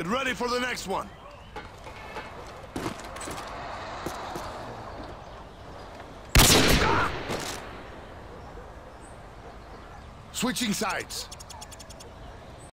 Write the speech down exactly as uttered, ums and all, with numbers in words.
Get ready for the next one. Switching sides.